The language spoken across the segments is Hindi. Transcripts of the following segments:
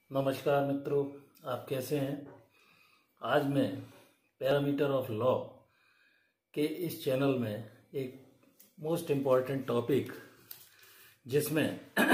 नमस्कार मित्रों, आप कैसे हैं। आज मैं पैरामीटर ऑफ लॉ के इस चैनल में एक मोस्ट इम्पॉर्टेंट टॉपिक जिसमें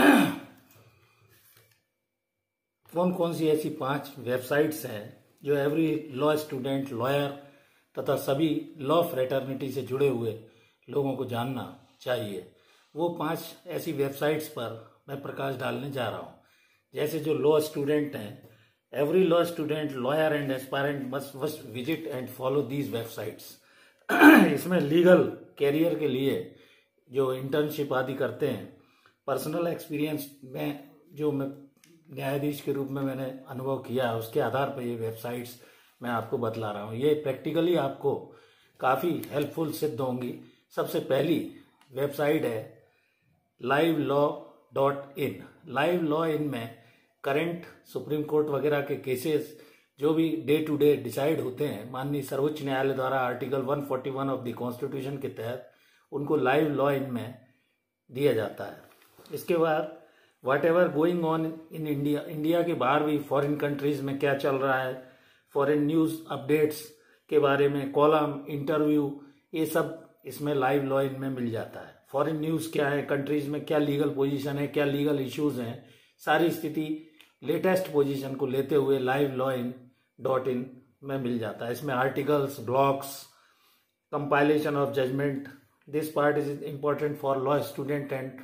कौन कौन सी ऐसी 5 वेबसाइट्स हैं जो एवरी लॉ स्टूडेंट, लॉयर तथा सभी लॉ फ्रेटर्निटी से जुड़े हुए लोगों को जानना चाहिए, वो 5 ऐसी वेबसाइट्स पर मैं प्रकाश डालने जा रहा हूँ। जैसे जो लॉ स्टूडेंट हैं, every law student, lawyer and aspirant must visit and follow these websites. इसमें लीगल कैरियर के लिए जो इंटर्नशिप आदि करते हैं, पर्सनल एक्सपीरियंस में जो मैं न्यायाधीश के रूप में मैंने अनुभव किया है, उसके आधार पर ये वेबसाइट्स मैं आपको बतला रहा हूँ। ये प्रैक्टिकली आपको काफ़ी हेल्पफुल सिद्ध होंगी। सबसे पहली वेबसाइट है livelawin। लाइव लॉ इन में करंट सुप्रीम कोर्ट वगैरह के केसेस जो भी डे टू डे डिसाइड होते हैं माननीय सर्वोच्च न्यायालय द्वारा आर्टिकल 141 ऑफ द कॉन्स्टिट्यूशन के तहत, उनको लाइव लॉ इन में दिया जाता है। इसके बाद whatever going on in India, India के बाहर भी फॉरेन कंट्रीज में क्या चल रहा है, फॉरेन न्यूज अपडेट्स के बारे में कॉलम, इंटरव्यू, ये सब इसमें लाइव लॉ इन में मिल जाता है। फॉरेन न्यूज क्या है, कंट्रीज में क्या लीगल पोजीशन है, क्या लीगल इश्यूज हैं, सारी स्थिति लेटेस्ट पोजीशन को लेते हुए livelawin.in में मिल जाता है। इसमें articles, blogs, compilation of judgement, this part is important for law student and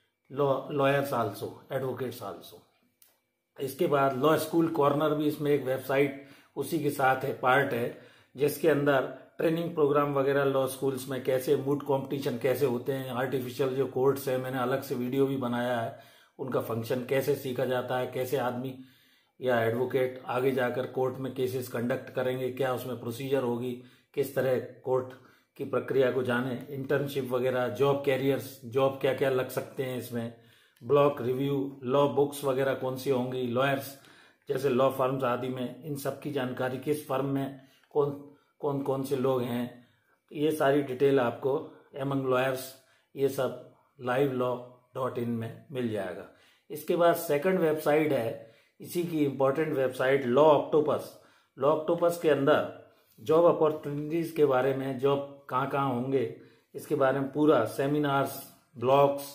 lawyers also, advocates also. इसके बाद लॉ स्कूल कॉर्नर भी इसमें एक वेबसाइट उसी के साथ है, पार्ट है, जिसके अंदर ट्रेनिंग प्रोग्राम वगैरह लॉ स्कूल्स में कैसे मूट कंपटीशन कैसे होते हैं, आर्टिफिशियल जो कोर्ट्स है, मैंने अलग से वीडियो भी बनाया है, उनका फंक्शन कैसे सीखा जाता है, कैसे आदमी या एडवोकेट आगे जाकर कोर्ट में केसेस कंडक्ट करेंगे, क्या उसमें प्रोसीजर होगी, किस तरह कोर्ट की प्रक्रिया को जाने, इंटर्नशिप वगैरह, जॉब कैरियर्स, जॉब क्या क्या लग सकते हैं इसमें, ब्लॉक रिव्यू, लॉ बुक्स वगैरह कौन सी होंगी, लॉयर्स जैसे लॉ फर्म्स आदि में, इन सब की जानकारी, किस फर्म में कौन कौन से लोग हैं, ये सारी डिटेल आपको एमंग लॉयर्स, ये सब livelawin में मिल जाएगा। इसके बाद सेकंड वेबसाइट है इसी की important website law octopus. Law octopus के अंदर जॉब अपॉर्चुनिटीज के बारे में, जॉब कहाँ कहाँ होंगे इसके बारे में पूरा seminars, blogs,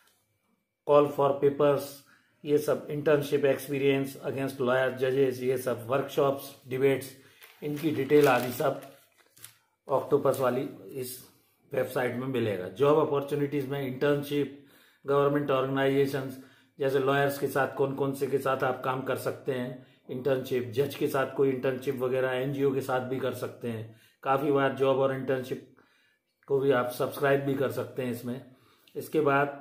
call for papers, ये सब, इंटर्नशिप एक्सपीरियंस अगेंस्ट लॉयर जजेस, ये सब वर्कशॉप्स, डिबेट्स, इनकी डिटेल आदि सब ऑक्टोपस वाली इस वेबसाइट में मिलेगा। जॉब अपॉर्चुनिटीज में इंटर्नशिप, गवर्नमेंट ऑर्गेनाइजेशंस जैसे लॉयर्स के साथ कौन कौन से के साथ आप काम कर सकते हैं, इंटर्नशिप, जज के साथ कोई इंटर्नशिप वगैरह, एनजीओ के साथ भी कर सकते हैं। काफ़ी बार जॉब और इंटर्नशिप को भी आप सब्सक्राइब भी कर सकते हैं इसमें। इसके बाद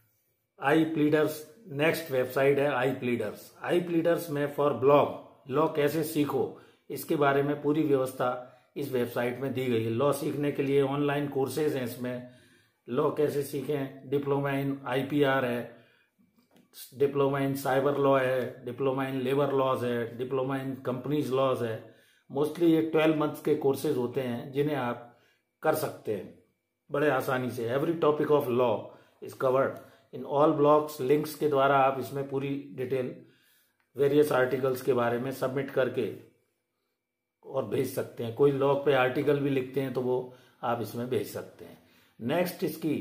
आई प्लीडर्स, नेक्स्ट वेबसाइट है आई प्लीडर्स। आई प्लीडर्स में फॉर ब्लॉग, लॉ कैसे सीखो, इसके बारे में पूरी व्यवस्था इस वेबसाइट में दी गई है। लॉ सीखने के लिए ऑनलाइन कोर्सेज हैं इसमें, लॉ कैसे सीखें, डिप्लोमा इन आईपीआर है, डिप्लोमा इन साइबर लॉ है, डिप्लोमा इन लेबर लॉज है, डिप्लोमा इन कंपनीज लॉज है। मोस्टली ये 12 मंथ्स के कोर्सेज होते हैं जिन्हें आप कर सकते हैं बड़े आसानी से। Every topic of law is covered in all blogs. Links के द्वारा आप इसमें पूरी डिटेल वेरियस आर्टिकल्स के बारे में सबमिट करके और भेज सकते हैं। कोई लॉ पे आर्टिकल भी लिखते हैं तो वो आप इसमें भेज सकते हैं। नेक्स्ट इसकी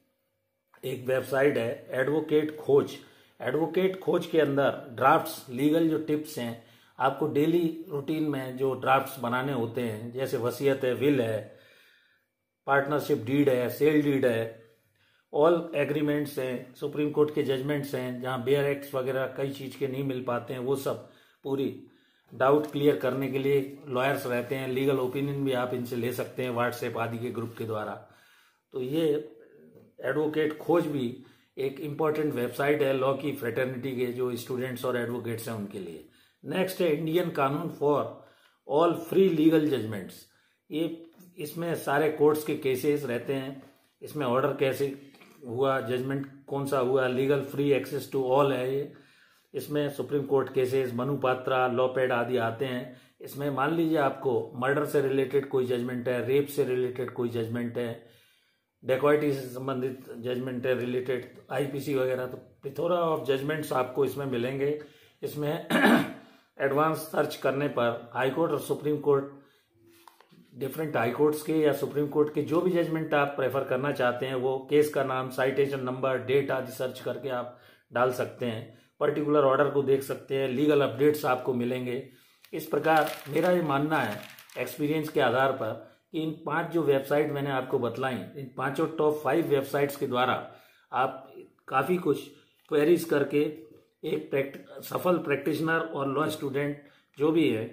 एक वेबसाइट है एडवोकेट खोज। एडवोकेट खोज के अंदर ड्राफ्ट्स, लीगल जो टिप्स हैं, आपको डेली रूटीन में जो ड्राफ्ट्स बनाने होते हैं, जैसे वसीयत है, विल है, पार्टनरशिप डीड है, सेल डीड है, ऑल एग्रीमेंट्स हैं, सुप्रीम कोर्ट के जजमेंट्स हैं जहां बेयर एक्ट्स वगैरह कई चीज के नहीं मिल पाते हैं, वो सब पूरी डाउट क्लियर करने के लिए लॉयर्स रहते हैं। लीगल ओपिनियन भी आप इनसे ले सकते हैं व्हाट्सएप आदि के ग्रुप के द्वारा। तो ये एडवोकेट खोज भी एक इम्पॉर्टेंट वेबसाइट है लॉ की फ्रेटर्निटी के जो स्टूडेंट्स और एडवोकेट्स हैं उनके लिए। नेक्स्ट है Indian Kanoon for all free legal judgements. ये इसमें सारे कोर्ट्स के केसेस रहते हैं, इसमें ऑर्डर कैसे हुआ, जजमेंट कौन सा हुआ, legal free access to all है ये। इसमें supreme court cases, Manupatra, law pad आदि आते हैं। इसमें मान लीजिए आपको मर्डर से रिलेटेड कोई जजमेंट है, रेप से रिलेटेड कोई जजमेंट है, डेकॉइटी से संबंधित जजमेंट है रिलेटेड, आईपीसी वगैरह, तो प्लेथोरा ऑफ जजमेंट्स आपको इसमें मिलेंगे। इसमें एडवांस सर्च करने पर हाई कोर्ट और supreme court, different high courts के या सुप्रीम कोर्ट के जो भी जजमेंट आप प्रेफर करना चाहते हैं, वो केस का नाम, साइटेशन नंबर, डेट आदि सर्च करके आप डाल सकते हैं। पर्टिकुलर ऑर्डर को देख सकते हैं, लीगल अपडेट्स आपको मिलेंगे। इस प्रकार मेरा ये मानना है एक्सपीरियंस के आधार पर कि इन 5 जो वेबसाइट मैंने आपको बतलाई, इन 5 टॉप 5 वेबसाइट्स के द्वारा आप काफ़ी कुछ क्वेरीज करके एक सफल प्रैक्टिशनर और लॉ स्टूडेंट जो भी है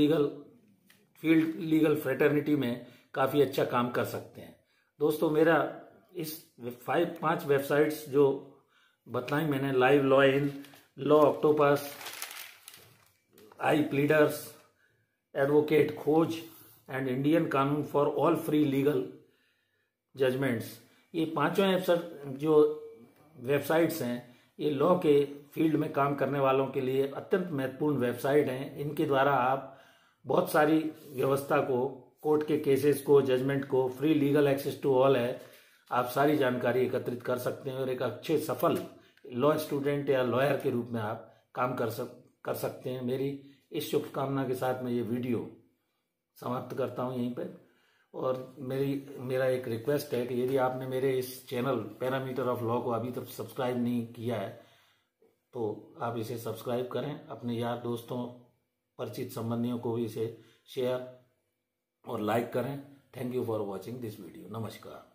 लीगल फ्रेटर्निटी में काफ़ी अच्छा काम कर सकते हैं। दोस्तों, मेरा इस 5 वेबसाइट्स जो बतलाई मैंने, live law in, law octopus, I pleaders, advocate Khoj and Indian Kanoon for all free legal judgements, ये 5 जो वेबसाइट्स हैं, ये लॉ के फील्ड में काम करने वालों के लिए अत्यंत महत्वपूर्ण वेबसाइट हैं। इनके द्वारा आप बहुत सारी व्यवस्था को, कोर्ट के केसेस को, जजमेंट को, free legal access to all है, आप सारी जानकारी एकत्रित कर सकते हैं और एक अच्छे सफल लॉ स्टूडेंट या लॉयर के रूप में आप काम कर सकते हैं। मेरी इस शुभकामना के साथ मैं ये वीडियो समाप्त करता हूँ यहीं पर। और मेरा एक रिक्वेस्ट है कि यदि आपने मेरे इस चैनल पैरामीटर ऑफ लॉ को अभी तक सब्सक्राइब नहीं किया है तो आप इसे सब्सक्राइब करें, अपने यार दोस्तों, परिचित संबंधियों को भी इसे शेयर और लाइक करें। Thank you for watching this video. नमस्कार।